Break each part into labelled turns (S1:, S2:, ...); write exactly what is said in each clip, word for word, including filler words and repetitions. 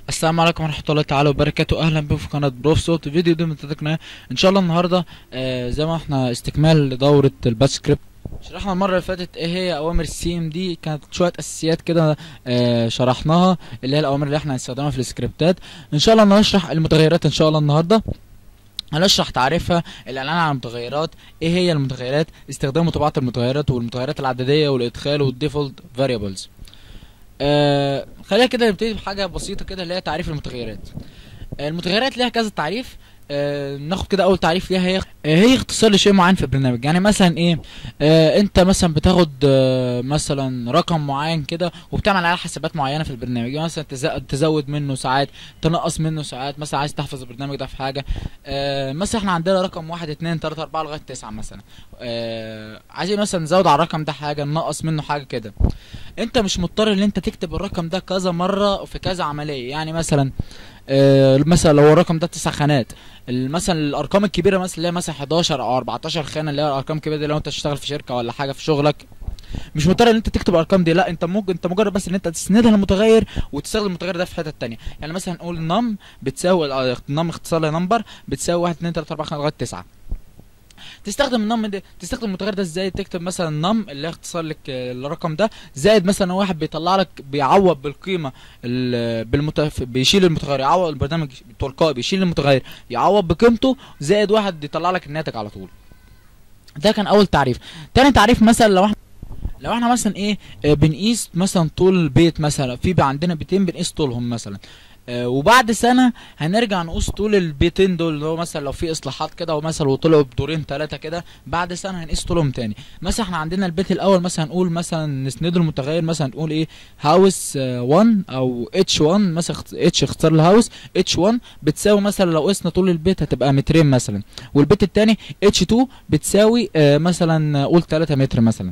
S1: السلام عليكم ورحمة الله تعالى وبركاته. أهلا بكم في قناة بروف صوت. فيديو ده من قناة إن شاء الله النهاردة آه زي ما احنا استكمال لدورة الباتش سكريبت. شرحنا المرة اللي فاتت ايه هي أوامر السي ام دي، كانت شوية أساسيات كده آه شرحناها اللي هي الأوامر اللي احنا هنستخدمها في السكريبتات. إن شاء الله هنشرح المتغيرات إن شاء الله النهاردة، هنشرح تعريفها، الاعلان عن المتغيرات، ايه هي المتغيرات، استخدام وطباعة المتغيرات والمتغيرات العددية والادخال والديفولت فاريبلز. آه خلينا كده نبتدي بحاجة بسيطة كده اللي هي تعريف المتغيرات. آه المتغيرات ليها كذا تعريف. آه ناخد كده اول تعريف ليها، هي آه هي اختصار لشيء معين في البرنامج. يعني مثلا ايه، آه انت مثلا بتاخد آه مثلا رقم معين كده وبتعمل عليه حسابات معينه في البرنامج، يعني مثلا تز- تزود منه ساعات، تنقص منه ساعات، مثلا عايز تحفظ البرنامج ده في حاجه. آه مثلا احنا عندنا رقم واحد اتنين تلاته اربعه لغايه تسعه مثلا، آه عايزين مثلا نزود على الرقم ده حاجه، ننقص منه حاجه كده. انت مش مضطر ان انت تكتب الرقم ده كذا مره في كذا عمليه. يعني مثلا آه مثلا لو الرقم ده تسع خانات، ال- مثلا الارقام الكبيره مثلا اللي هي مثلا حداشر او اربعتاشر خانه، اللي هي الارقام الكبيره دي لو انت تشتغل في شركه ولا حاجه في شغلك، مش مضطر ان انت تكتب الارقام دي. لا، انت ممكن انت مجرد بس ان انت تسندها للمتغير وتستخدم المتغير ده في حته تانية. يعني مثلا نقول نم بتساوي نم اختصار لنمبر بتساوي واحد اتنين تلاته اربعه خمسه لغايه تسعه. تستخدم النم ده، تستخدم المتغير ده ازاي؟ تكتب مثلا نم اللي هي اختصار لك آه، الرقم ده، زائد مثلا واحد بيطلع لك بيعوض بالقيمه ال- بالمتف... بيشيل المتغير، يعوض البرنامج تلقائي بيشيل المتغير يعوض بقيمته، زائد واحد يطلع لك الناتج على طول. ده كان اول تعريف. تاني تعريف، مثلا لو احنا لو احنا مثلا ايه، آه، بنقيس مثلا طول البيت، مثلا في بقى عندنا بيتين بنقيس طولهم مثلا، آه، وبعد سنة هنرجع نقص طول البيتين دول، اللي هو مثلا لو في اصلاحات كده ومثلا وطلعوا بدورين ثلاثة كده، بعد سنة هنقيس طولهم تاني. مثلا احنا عندنا البيت الاول مثلا نقول مثلا نسنده المتغير، مثلا نقول ايه، هاوس واحد او اتش واحد، مثلا اتش اختصار الهاوس، اتش واحد بتساوي مثلا لو قسنا طول البيت هتبقى مترين مثلا، والبيت التاني اتش اتنين بتساوي آه، مثلا قول تلاته متر مثلا.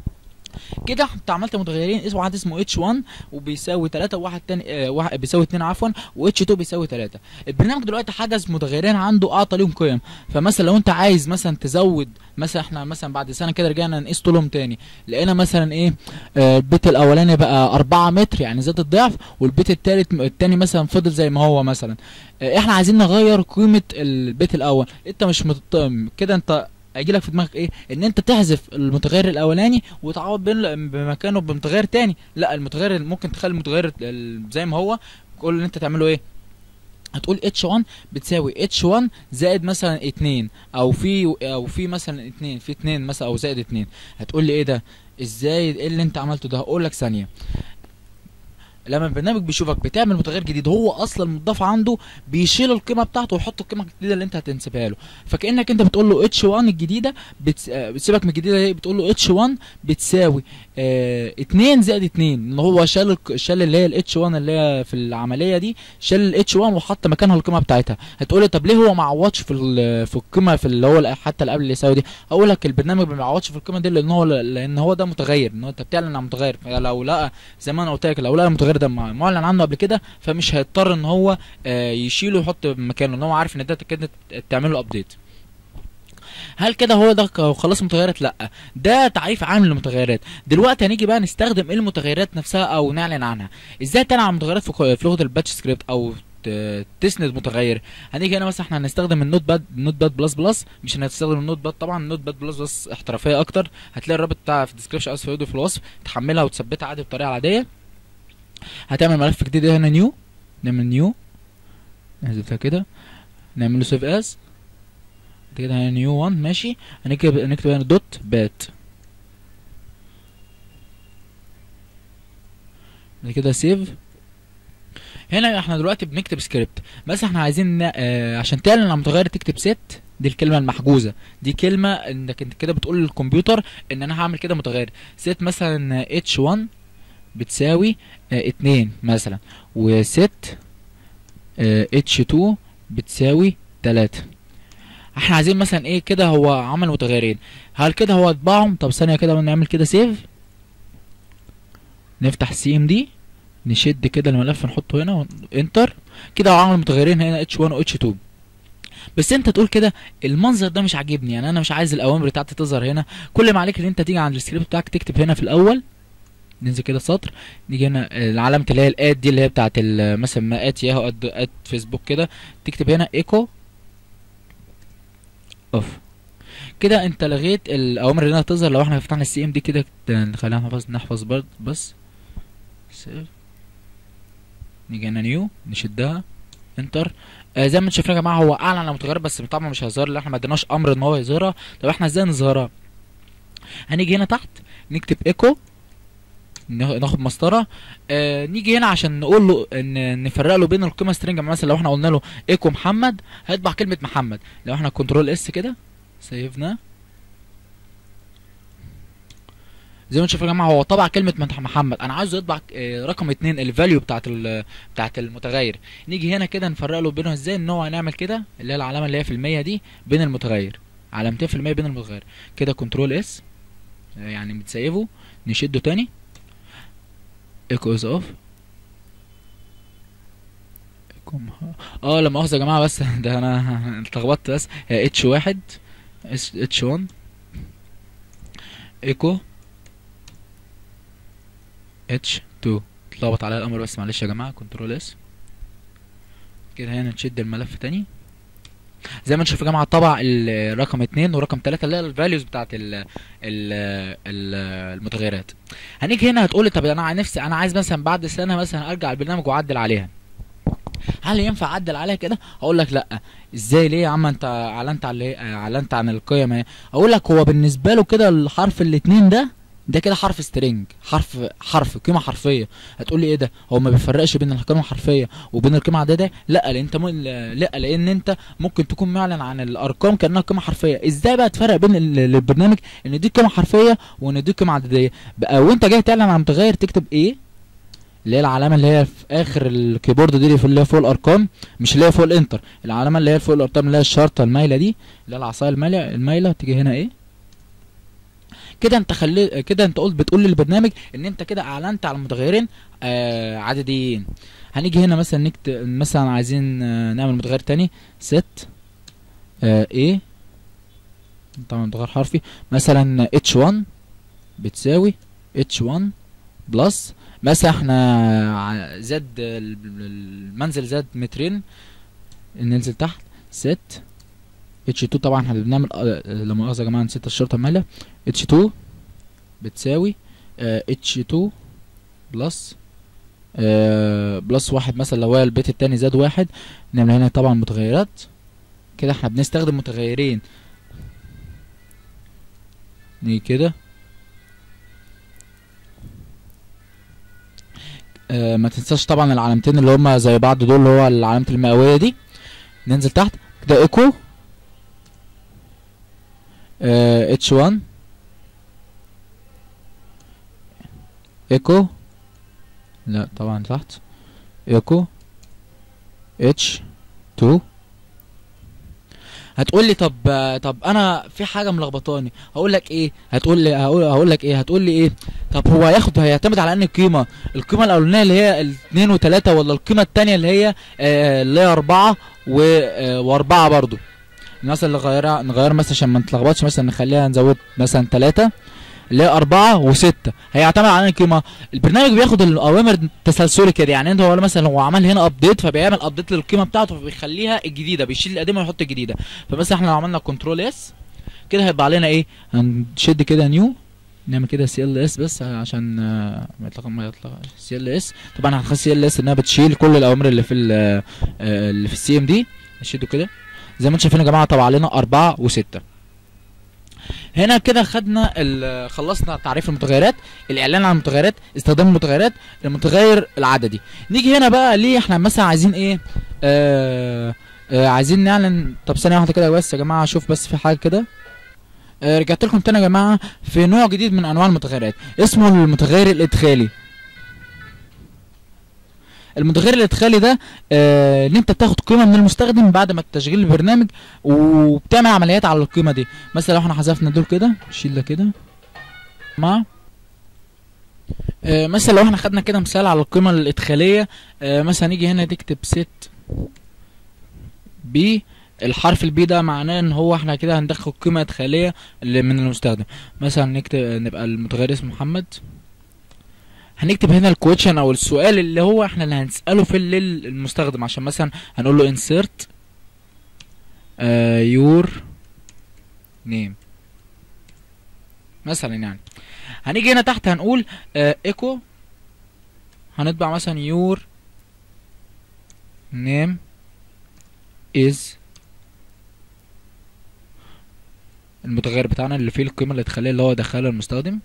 S1: كده انت عملت متغيرين، اسم واحد اسمه اتش واحد وبيساوي تلاته، وواحد تاني آه واحد بيساوي اتنين عفوا، واتش اتنين بيساوي تلاته. البرنامج دلوقتي حجز متغيرين عنده، اعطى ليهم قيم. فمثلا لو انت عايز مثلا تزود، مثلا احنا مثلا بعد سنه كده رجعنا نقيس طولهم تاني، لقينا مثلا ايه، آه البيت الاولاني بقى اربعه متر يعني زاد الضعف، والبيت التالت التاني مثلا فضل زي ما هو مثلا. آه احنا عايزين نغير قيمه البيت الاول. انت مش مت... كده انت هيجي لك في دماغك ايه، ان انت تحذف المتغير الاولاني وتعوض بين بمكانه بمتغير تاني. لا، المتغير ممكن تخلي المتغير ال- زي ما هو. كل اللي انت تعمله ايه، هتقول اتش واحد بتساوي اتش واحد زائد مثلا اتنين، او في او في مثلا اتنين في اتنين مثلا، او زائد اتنين. هتقول لي ايه ده، ازاي، ايه اللي انت عملته ده؟ هقول لك ثانيه. لما البرنامج بيشوفك بتعمل متغير جديد هو اصلا مضاف عنده، بيشيل القيمه بتاعته ويحط القيمه الجديده اللي انت هتنسبها له. فكانك انت بتقول له اتش واحد الجديده بتس... آه، بتسيبك من الجديده دي، بتقول له اتش واحد بتساوي اه... اتنين زائد اتنين، ان هو شال الك... شال اللي هي الاتش واحد اللي هي في العمليه دي، شال الاتش واحد وحط مكانها القيمه بتاعتها. هتقول لي طب ليه هو ما عوضش في ال... في القيمه في اللي هو ال- حتى اللي قبل اللي يساوي دي؟ اقول لك البرنامج ما بيعوضش في القيمه دي لان هو لان هو ده متغير، ان هو انت بتعلن عن متغير. فلو لقى، زي ما انا قلت لك، لو لقى المتغير ده مع- معلن عنه قبل كده، فمش هيضطر ان هو آه، يشيله ويحط مكانه، ان هو عارف ان ده كده تعمل له ابديت. هل كده هو ده ك- خلاص متغيرات؟ لا، ده تعريف عام للمتغيرات. دلوقتي هنيجي بقى نستخدم ايه المتغيرات نفسها او نعلن عنها. ازاي تعلن عن المتغيرات في خ- في لغه الباتش سكريبت او ت- تسند متغير؟ هنيجي هنا مثلا احنا هنستخدم النوت باد النوت باد بلس بلس، مش هنستخدم النوت باد طبعا، النوت باد بلس بلس احترافيه اكتر. هتلاقي الرابط بتاعها في الديسكربشن او في الفيديو في الوصف، تحملها وتثبتها عادي بالطريقه العاديه. هتعمل ملف جديد هنا، نيو، نعمل نيو، نحذفها كده، نعمل له سيف از كده هنا، نيو واحد ماشي. هنكتب هنكتب هنا دوت بات، بعد كده سيف. هنا احنا دلوقتي بنكتب سكريبت. بس احنا عايزين ن- آه عشان تعلن عن متغير تكتب ست، دي الكلمه المحجوزه. دي كلمه انك انت كده بتقول للكمبيوتر ان انا هعمل كده متغير. ست مثلا اتش واحد بتساوي آه اتنين مثلا، وست آه اتش اتنين بتساوي تلاته. احنا عايزين مثلا ايه كده، هو عمل متغيرين، هل كده هو طبعهم؟ طب ثانيه كده ونعمل كده سيف، نفتح سي ام دي، نشد كده الملف نحطه هنا انتر. كده هو عمل متغيرين هنا اتش واحد و اتش اتنين. بس انت تقول كده المنظر ده مش عاجبني، يعني انا مش عايز الاوامر بتاعتي تظهر هنا. كل ما عليك ان انت تيجي عند السكريبت بتاعك تكتب هنا في الاول ننزل كده سطر، نيجي هنا العلامة اللي هي الاد دي اللي هي بتاعت مثلا ما ات ياهو اد ات فيسبوك كده، تكتب هنا ايكو اوف. كده انت لغيت الاوامر اللي هتظهر لو احنا فتحنا السي ام دي كده. خلينا نحفظ نحفظ برضه بس سيف. نيجي هنا نيو نشدها انتر. آه زي ما انتم شايفين يا جماعه هو اعلن على متغير بس طبعا مش هيظهر لان احنا ما اديناش امر ان هو يظهرها. طب احنا ازاي نظهرها؟ هنيجي هنا تحت نكتب ايكو، ناخد مسطره. آه نيجي هنا عشان نقول له ان نفرق له بين القيمه سترينج. مثلا لو احنا قلنا له ايكو محمد هيطبع كلمه محمد. لو احنا كنترول اس كده سيفنا زي ما انتم شايفين يا جماعه هو طبع كلمه محمد، انا عايزه يطبع آه رقم اتنين الفاليو بتاعت بتاعت المتغير. نيجي هنا كده نفرق له بينه ازاي؟ ان هو هنعمل كده اللي هي العلامه اللي هي في المية دي بين المتغير، علامتين في المية بين المتغير كده. كنترول اس يعني بتسيفه، نشده تاني ايكو از اوف. اه لا مؤاخذة يا جماعة بس ده انا اتلخبطت بس. هي اتش واحد اتش واحد ايكو اتش اتنين. اتلخبط عليا الامر بس معلش يا جماعة. كنترول اس كده هنا نشد الملف تاني زي ما انتم شايفين يا جماعه. طبع الرقم اتنين ورقم تلاتة اللي هي الفاليوز بتاعت ال ال ال المتغيرات. هنيجي هنا هتقولي طب انا عن نفسي انا عايز مثلا بعد سنه مثلا ارجع البرنامج واعدل عليها، هل ينفع اعدل عليها كده؟ هقول لك لا. ازاي؟ ليه يا عم انت اعلنت على اعلنت عن القيم اهي. اقول لك هو بالنسبه له كده الحرف الاتنين ده ده كده حرف سترينج، حرف حرف قيمه حرفيه. هتقول لي ايه ده؟ هو ما بيفرقش بين القيمه الحرفيه وبين القيمه العدديه؟ لا لان انت م... لا لان انت ممكن تكون معلن عن الارقام كانها قيمه حرفيه. ازاي بقى تفرق بين البرنامج ان دي قيمه حرفيه وان دي قيمه عدديه بقى؟ وانت جاي تعلن عن متغير تكتب ايه اللي هي العلامه اللي هي في اخر الكيبورد دي اللي هي فوق الارقام، مش اللي هي فوق الانتر، العلامه اللي هي فوق الارقام اللي هي الشرطه المايله دي اللي هي العصايه المايله المايله تيجي هنا ايه كده. انت خلي كده انت قلت بتقول للبرنامج ان انت كده اعلنت على متغيرين آه عدديين. هنيجي هنا مثلا نكتب مثلا عايزين آه نعمل متغير تاني ست آه ايه طبعا متغير حرفي مثلا اتش واحد بتساوي اتش واحد بلس مثلا احنا زاد المنزل زاد مترين، ننزل تحت ست اتش اتنين. طبعا احنا بنعمل لا مؤاخذة يا جماعه نسيت الشرطه المايله. اتش اتنين بتساوي اه اتش اتنين بلس اه بلس واحد مثلا لو هو البيت التاني زاد واحد. نعمل هنا طبعا متغيرات كده احنا بنستخدم متغيرين. نيجي كده اه ما تنساش طبعا العلامتين اللي هما زي بعض دول اللي هو العلامة المئوية دي. ننزل تحت كده ايكو اه اتش واحد ايكو لا طبعا تحت ايكو اتش اتنين. هتقول لي طب طب انا في حاجه ملخبطاني. هقول لك ايه؟ هتقول لي هقول هقول لك ايه؟ هتقول لي ايه؟ طب هو هياخد هيعتمد على انهي قيمه؟ القيمه الاولانيه اللي هي اتنين وتلاتة ولا القيمه الثانيه اللي هي آه اللي هي اربعة واربعة برضو؟ مثلا نغيرها نغير مثلا عشان ما نتلخبطش مثلا نخليها نزود مثلا تلاتة اللي هي اربعة وستة. هيعتمد على القيمه. البرنامج بياخد الاوامر تسلسلي كده، يعني انت هو مثلا هو عمل هنا ابديت فبيعمل ابديت للقيمه بتاعته فبيخليها الجديده، بيشيل القديمه ويحط الجديده. فمثلا احنا لو عملنا كنترول اس كده هيبقى علينا ايه؟ هنشد كده نيو نعمل كده سي ال اس بس عشان ما يطلق ما يطلق سي ال اس. طبعا هنخلي سي ال اس انها بتشيل كل الاوامر اللي في اللي في السي ام دي. نشده كده زي ما انتم شايفين يا جماعه طبع علينا اربعة وستة. هنا كده خدنا خلصنا تعريف المتغيرات، الاعلان عن المتغيرات، استخدام المتغيرات، المتغير العددي. نيجي هنا بقى ليه احنا مثلا عايزين ايه؟ آه آه عايزين نعلن. طب ثانيه واحده كده بس يا جماعه اشوف بس في حاجه كده. آه رجعت لكم تاني يا جماعه في نوع جديد من انواع المتغيرات اسمه المتغير الادخالي. المتغير الادخالي ده آه ان انت بتاخد قيمه من المستخدم بعد ما تشغيل البرنامج وبتعمل عمليات على القيمه دي. مثلا لو احنا حذفنا دول كده نشيل ده كده مع آه مثلا لو احنا خدنا كده مثال على القيمه الادخاليه آه مثلا نيجي هنا تكتب ست بي. الحرف البي ده معناه ان هو احنا كده هندخل قيمه ادخاليه من المستخدم. مثلا نكتب نبقى المتغير اسمه محمد هنكتب هنا الكويشن او السؤال اللي هو احنا اللي هنساله في المستخدم، عشان مثلا هنقول له insert uh, your name مثلا. يعني هنيجي هنا تحت هنقول ايكو uh, هنطبع مثلا your name is المتغير بتاعنا اللي فيه القيمة اللي تخليه اللي هو دخلها المستخدم.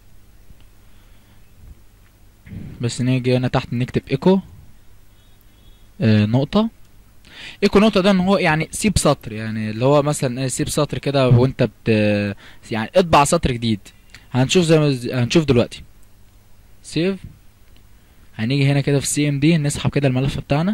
S1: بس نيجي هنا تحت نكتب ايكو آه نقطة. ايكو نقطة ده ان هو يعني سيب سطر، يعني اللي هو مثلا سيب سطر كده وانت بت يعني اطبع سطر جديد. هنشوف زي ما هنشوف دلوقتي. سيف. هنيجي هنا كده في سي ام دي نسحب كده الملف بتاعنا.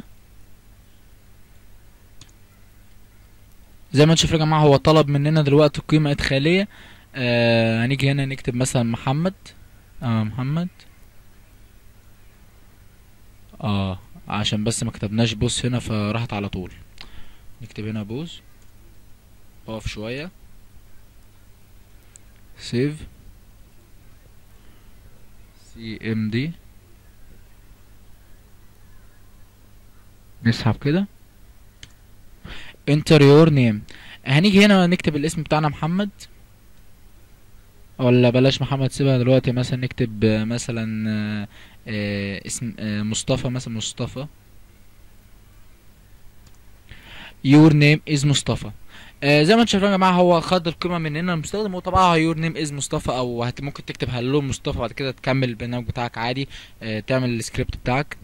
S1: زي ما نشوف يا جماعة هو طلب مننا دلوقتي قيمة ادخالية. آه هنيجي هنا نكتب مثلا محمد. اه محمد. اه عشان بس ما كتبناش بوس هنا فراحت على طول. نكتب هنا بوس. اقف شوية. سيف. سي ام دي. نسحب كده. enter your name. هنيجي هنا نكتب الاسم بتاعنا محمد، ولا بلاش محمد سيبها دلوقتي، مثلا نكتب مثلا آه آه اسم آه مصطفى مثلا. مصطفى. your name is مصطفى. آه زي ما انتم شايفين يا جماعه هو خد القيمه مننا المستخدم وطبعها your name is مصطفى، او هت ممكن تكتب هلو مصطفى بعد كده تكمل البرنامج بتاعك عادي. آه تعمل السكريبت بتاعك.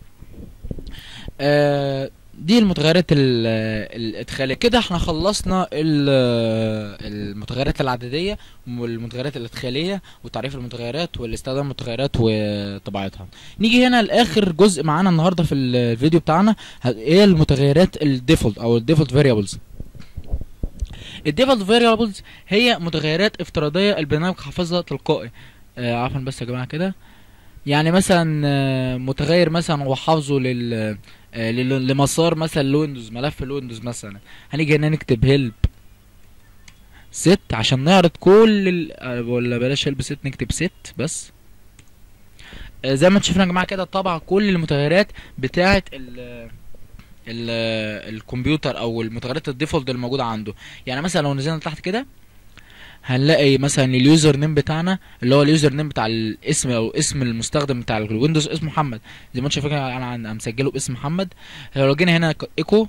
S1: آه دي المتغيرات الادخاليه. كده احنا خلصنا المتغيرات العدديه والمتغيرات الادخاليه وتعريف المتغيرات والاستخدام المتغيرات وطباعتها. نيجي هنا لاخر جزء معانا النهارده في الفيديو بتاعنا، هي المتغيرات الديفولت او الديفولت فاريبلز. الديفولت فاريبلز هي متغيرات افتراضيه البرنامج حافظها تلقائي. آه عفوا بس يا جماعه كده، يعني مثلا آه متغير مثلا هو حافظه لل آه لمسار مثلا الويندوز، ملف الويندوز مثلا. هنيجي هنا نكتب هيلب ست عشان نعرض كل ال... ولا بلاش هيلب ست، نكتب ست بس. آه زي ما انتم شايفين يا جماعه كده طبعا كل المتغيرات بتاعه ال ال الكمبيوتر او المتغيرات الديفولت الموجوده عنده. يعني مثلا لو نزلنا تحت كده هنلاقي مثلا اليوزر نيم بتاعنا اللي هو اليوزر نيم بتاع الاسم او اسم المستخدم بتاع الويندوز اسمه محمد. زي ما انتم شايفين انا مسجله باسم محمد. لو جينا هنا ايكو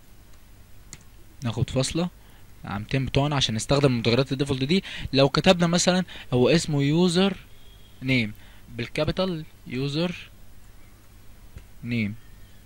S1: ناخد فاصله علامتين بتوعنا عشان نستخدم المتغيرات الديفولت دي. لو كتبنا مثلا هو اسمه يوزر نيم بالكابيتال يوزر نيم،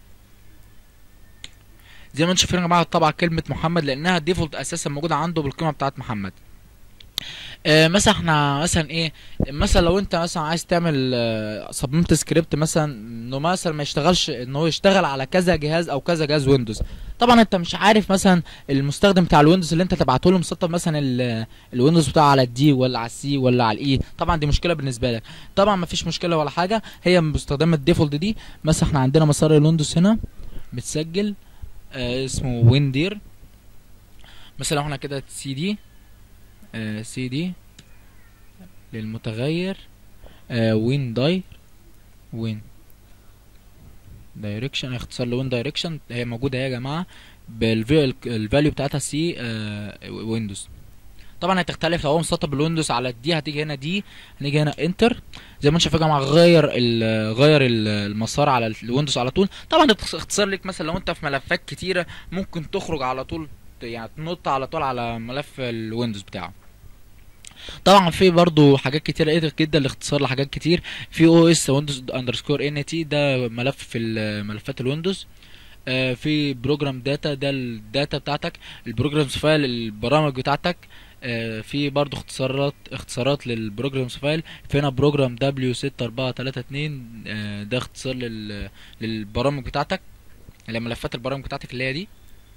S1: زي ما انتم شايفين يا جماعه طبعا كلمه محمد لانها ديفولت اساسا موجوده عنده بالقيمه بتاعت محمد. آه مثلا احنا مثلا ايه، مثلا لو انت مثلا عايز تعمل آه صممت سكريبت مثلا انه مثلا ما يشتغلش، ان هو يشتغل على كذا جهاز او كذا جهاز ويندوز. طبعا انت مش عارف مثلا المستخدم بتاع الويندوز اللي انت تبعته له مسطب مثلا الويندوز بتاعه على الدي ولا على السي ولا على الاي، طبعا دي مشكله بالنسبه لك. طبعا ما فيش مشكله ولا حاجه، هي باستخدام الديفولت دي. مثلا احنا عندنا مسار الويندوز هنا متسجل آه اسمه ويندير. مثلا لو احنا كده سي دي آه سي دي للمتغير آه وين داي وين دايركشن، اختصار لوين دايركشن، هي موجوده اهي يا جماعه بالفاليو بتاعتها سي آه ويندوز. طبعا هتختلف لو هو مسطب بالويندوز على الدي هتيجي هنا دي، هنيجي هنا انتر. زي ما انتم شايفين يا جماعه غير غير المسار على الويندوز على طول. طبعا اختصار لك مثلا لو انت في ملفات كتيره ممكن تخرج على طول يعني تنط على طول على ملف الويندوز بتاعه. طبعا في برضو حاجات كتيره جدا لاختصار لحاجات كتير. في او اس ويندوز اندرسكور ان تي ده ملف في ملفات الويندوز. آه في بروجرام داتا ده الداتا بتاعتك، البروجرامز فايل البرامج بتاعتك. آه في برضو اختصارات اختصارات للبروجرامز فايل. في هنا بروجرام دبليو ستة أربعة تلاتة اتنين آه ده اختصار لل للبرامج بتاعتك، اللي ملفات البرامج بتاعتك اللي هي دي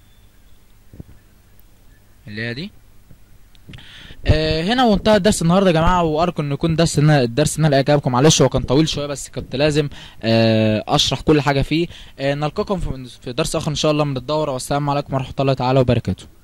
S1: اللي هي دي آه هنا وانتهى الدرس النهارده يا جماعه، وارجو ان يكون درس الدرس نال اعجابكم. معلش هو كان طويل شويه بس كنت لازم آه اشرح كل حاجه فيه. آه نلقاكم في درس اخر ان شاء الله من الدوره، والسلام عليكم ورحمه الله تعالى وبركاته.